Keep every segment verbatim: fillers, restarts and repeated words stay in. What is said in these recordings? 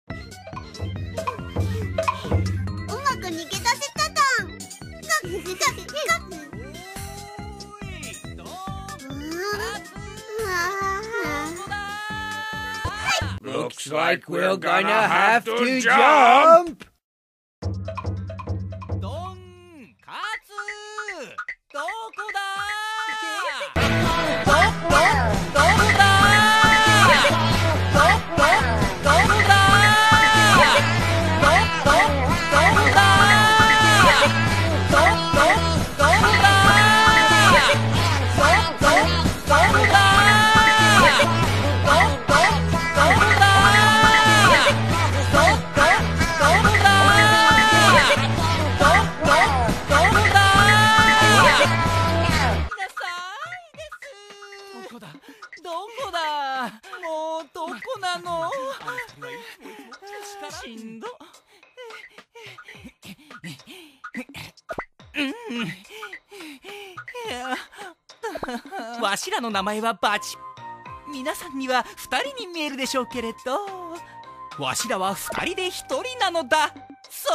うまく逃げ出せただん。かくかくかく。 Looks like we're gonna have to jump. ドンカツどこだどどどこだどどどこだどどどこだどどどこだどどどこだもうどこなの？しんど。わしらの名前はバチ。皆さんにはふたりに見えるでしょうけれど、わしらはふたりでひとりなのだ。そう、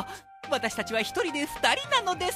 私たちはひとりでふたりなのです。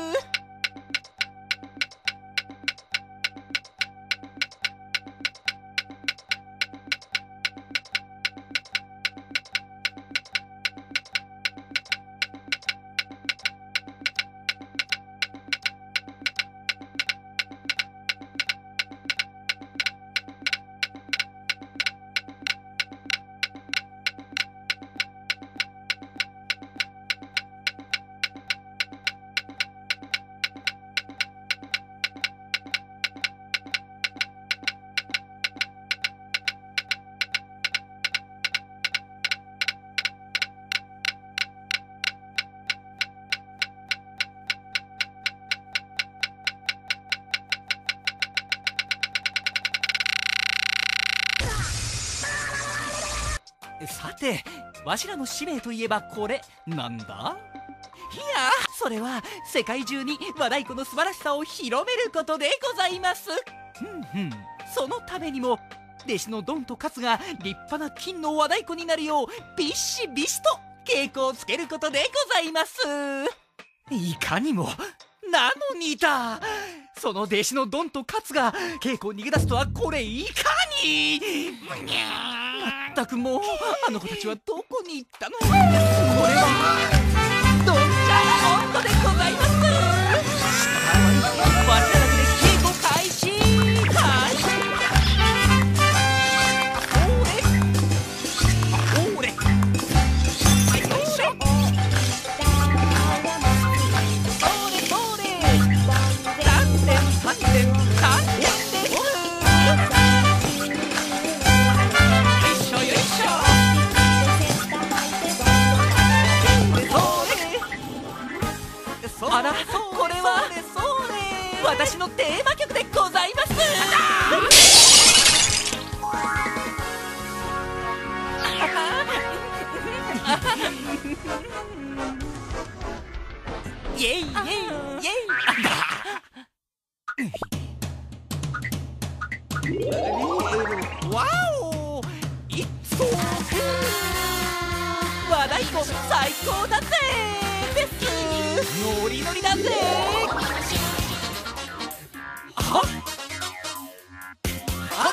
さて、わしらの使命といえばこれなんだ？いや、それは世界中に和太鼓の素晴らしさを広めることでございます。ふんふん、そのためにも弟子のドンとカツが立派な金の和太鼓になるようビシビシと稽古をつけることでございます。いかにも。なのにだ、その弟子のドンとカツが稽古を逃げ出すとはこれいかに。まったくもう、あの子たちはどこに行ったの？これはドンジャー温度でございます。わしらだけで稽古開始。はい、おれおれ、はい、よいしょ。それそれ、丹田丹田丹田です。あら、これは私のテーマ曲でございます。イエイイエイイエイ。わお、いっそ和太鼓最高だぜです。ノリノリだぜ。はっはっ、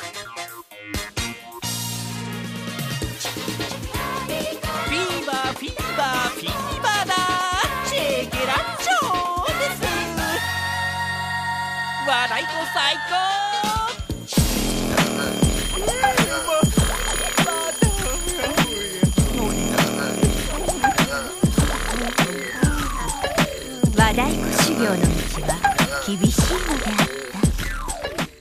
フィーバーフィーバーフィーバーだ。チェケラッチョです。和太鼓最高。